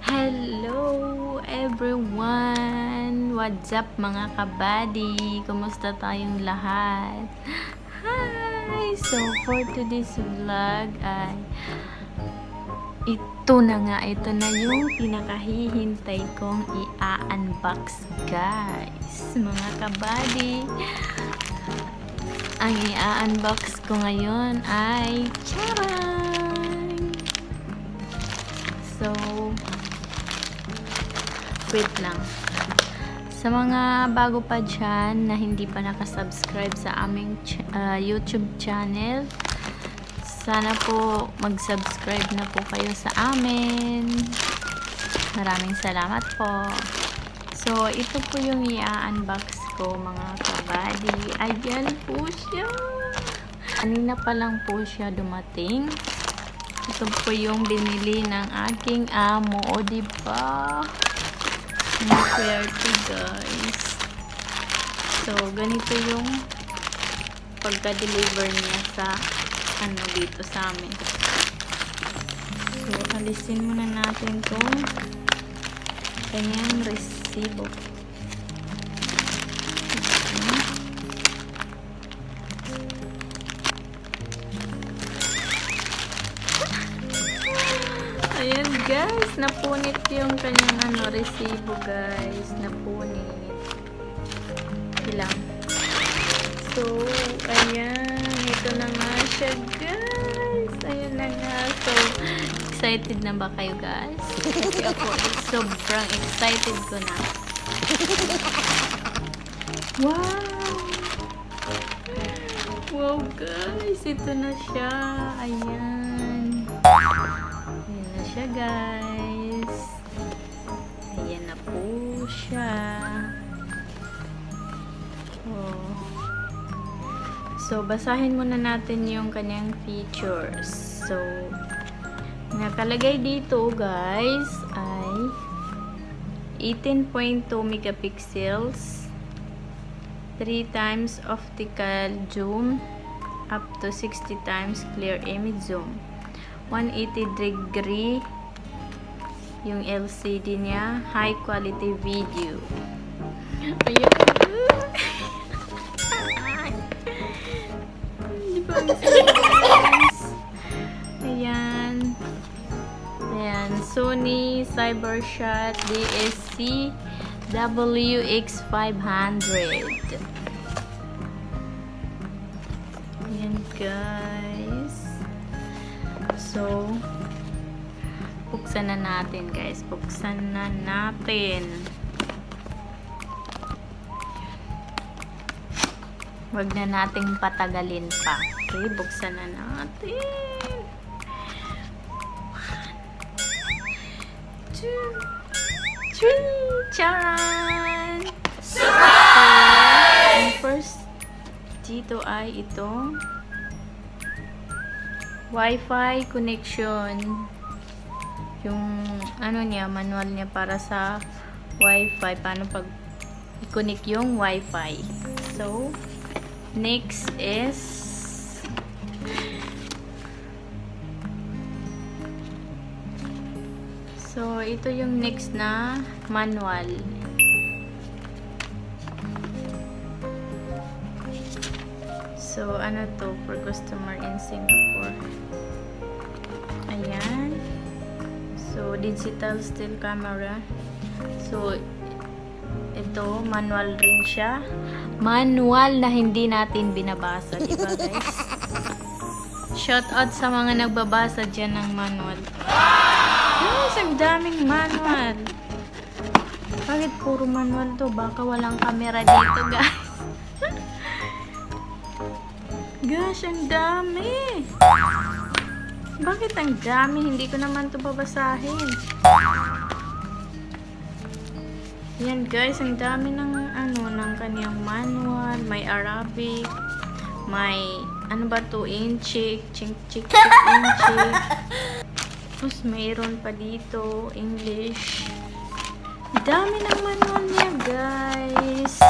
Hello everyone! What's up mga kabady? Kumusta tayong lahat? Hi! So for today's vlog ay ito na yung pinakahihintay kong i-unbox guys. Mga kabady, ang i-unbox ko ngayon ay charan! So wait lang. Sa mga bago pa dyan na hindi pa nakasubscribe sa aming YouTube channel, sana po mag-subscribe na po kayo sa amin. Maraming salamat po. So, ito po yung i-unbox ko mga kabady. Ayan po siya. Kanina pa lang po siya dumating. Ito po yung binili ng aking amo. O, diba? Swerte guys. So, ganito yung pagka-deliver niya sa dito sa amin. So, alisin muna natin itong kanyang resibo. Ayan guys, napunit yung kanyang resibo guys, napunit. Ilang. So, ayan, ito na nga siya guys. Ayan na nga. So, excited na ba kayo guys? Kasi ako, sobrang excited ko na. Wow! Wow guys, ito na siya. Ayan. Ayan na siya guys. Ayan na po siya. Oh. So, basahin muna natin yung kanyang features. So, nakalagay dito guys ay 18.2 megapixels, 3 times optical zoom, up to 60 times clear image zoom, 180 degree yung LCD niya, high quality video. Ayan. Ayan. Ayan. Sony Cybershot DSC WX500. Ayan guys. So, buksan na natin guys. Buksan na natin. Wag na nating patagalin pa. Okay, buksan na natin. 1, 2, 3. Charan! Surprise! So, first dito ay itong Wi-Fi connection. Yung niya, manual niya para sa Wi-Fi. Paano pag i-connect yung Wi-Fi. So, next is ito yung next na manual. So, to for customer in Singapore. Ayan. So, digital still camera. So, ito, manual rin siya. Manual na hindi natin binabasa, diba guys? Shout out sa mga nagbabasa dyan ng manual. Yes, ang daming manual. Bakit puro manual to? Baka walang camera dito guys. Gosh, ang dami. Bakit ang dami? Hindi ko naman to babasahin. Yan guys, ang dami ng ng kaniyang manual. May Arabic, may ba to, inchik, chink, inchik. Tapos mayroon pa dito English. Dami ng manual niya guys.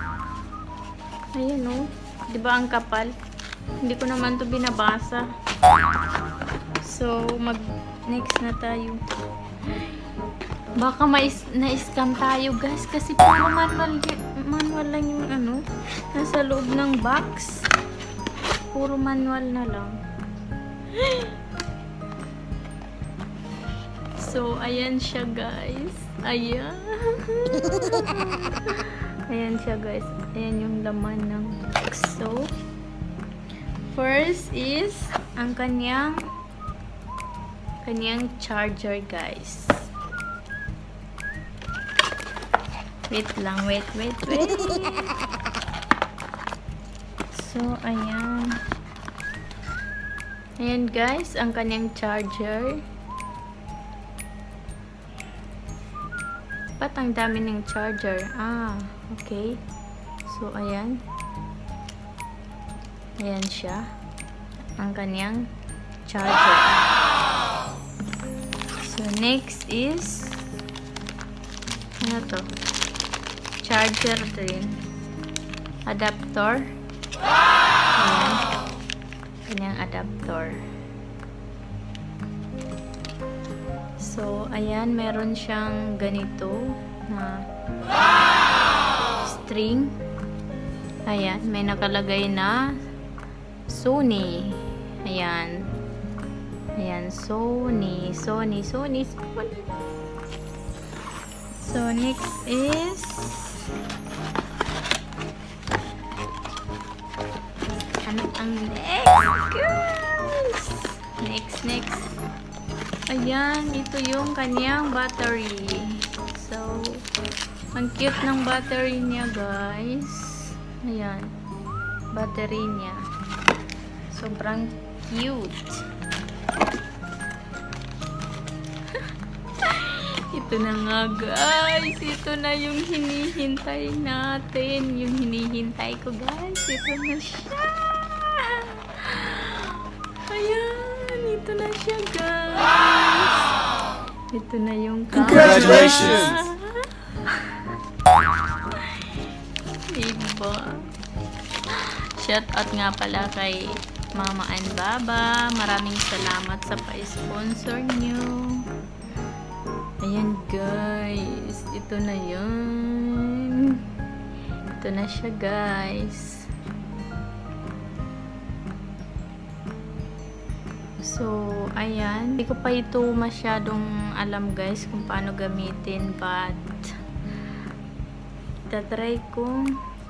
Ayun oh. 'Di ba ang kapal? Hindi ko naman to binabasa. So, mag next na tayo. Baka na-scam tayo guys kasi puro manual lang yung ano, nasa loob ng box. Puro manual na lang. So, ayan siya guys. Ayan. Ayan siya guys. Ayan yung laman ng box. So, first is ang kanyang charger guys. Wait lang, wait. So, ayan. Ayan guys, ang kanyang charger. Ba't ang dami ng charger? Ah, okay. So, ayan. Ayan siya. Ang kanyang charger. So, next is ano to? Charger din. Adapter. Ayan. Kanyang adapter. So, ayan. Meron siyang ganito na string. Ayan. May nakalagay na Sony. Ayan. Ayan. Sony. So, next is ano ang next guys? Next. Ayan, ito yung kanyang battery. So, ang cute ng battery niya guys. Ayan. Battery niya. Sobrang cute. Ito na nga guys. Ito na yung hinihintay natin. Yung hinihintay ko guys. Ito na siya. Ayan. Ito na siya guys. Ito na yung Congratulations! Diba? Shout out nga pala kay Mama and Baba. Maraming salamat sa pa-sponsor nyo. Ayan guys, ito na yun. Ito na siya guys. So, ayan. Hindi ko pa ito masyadong alam guys kung paano gamitin, but tatry ko.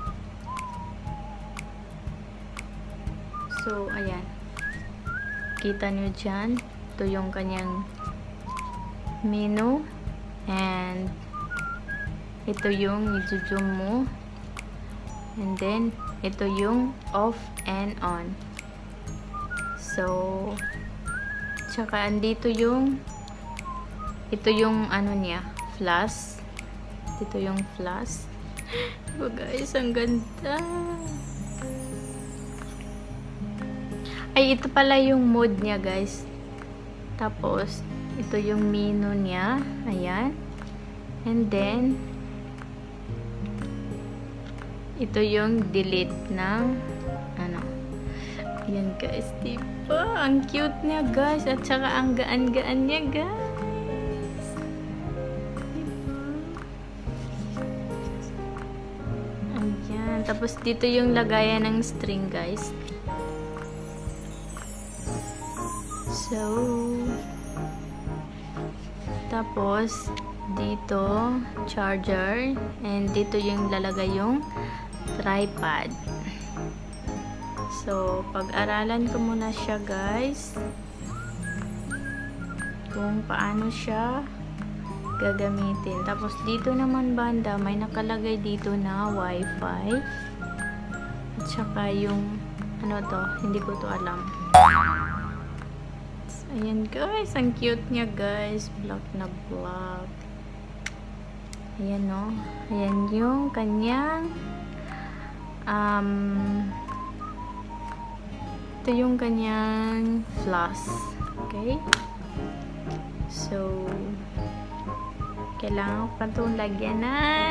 So, ayan. Kita nyo dyan. Ito yung kanyang menu, and ito yung i-zoom mo, and then ito yung off and on. So, tsaka andito yung ito yung ano niya, flash. Ito yung flash. Diba guys, ang ganda. Ay, ito pala yung mode niya guys. Tapos ito yung menu niya. Ayan. And then, ito yung delete ng ano. Ayan guys. Diba? Ang cute niya guys. At saka ang gaan-gaan niya guys. Diba? Ayan. Tapos dito yung lagayan ng string guys. So, tapos, dito, charger. And dito yung lalagay yung tripod. So, pag-aralan ko muna siya guys. Kung paano siya gagamitin. Tapos, dito naman banda, may nakalagay dito na wifi. At saka yung, ano to, hindi ko to alam. Ayan guys, ang cute niya guys. Black na black. Ayan o. Ayan yung kanyang ito yung kanyang flash. Okay? So, kailangan ko pa itong lagyan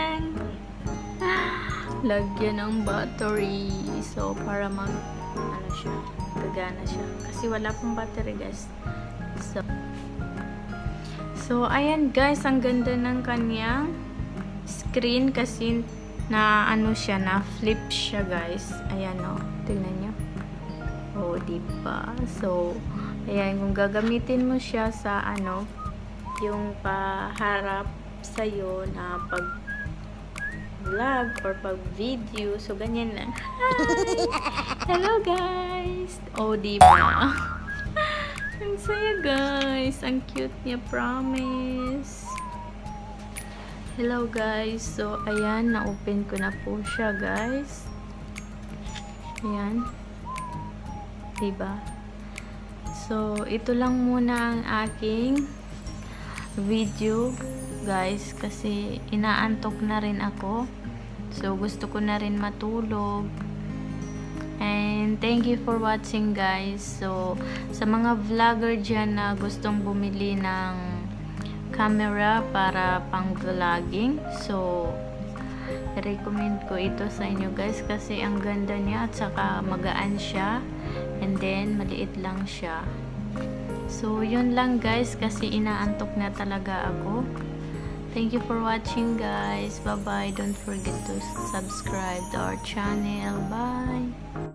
ng battery. So, para ano siya, gagana siya. Kasi wala pong battery guys. So, ayan guys, ang ganda ng kanyang screen kasi na ano siya, na flip siya guys. Ayan o, tingnan nyo. O, diba? So, ayan, kung gagamitin mo siya sa ano, yung paharap sa'yo na pag vlog or pag video. So, ganyan lang. Hi! Hello guys! O, diba? Ang saya guys. Ang cute niya, promise. Hello guys. So, ayan. Na-open ko na po siya guys. Ayan. Diba? So, ito lang muna ang aking video guys. Kasi inaantok na rin ako. So, gusto ko na rin matulog. And thank you for watching guys. So, sa mga vlogger dyan na gustong bumili ng camera para pang vlogging, so recommend ko ito sa inyo guys kasi ang ganda niya at saka magaan siya and then maliit lang siya. So, yun lang guys kasi inaantok na talaga ako. Thank you for watching guys. Bye bye. Don't forget to subscribe to our channel. Bye.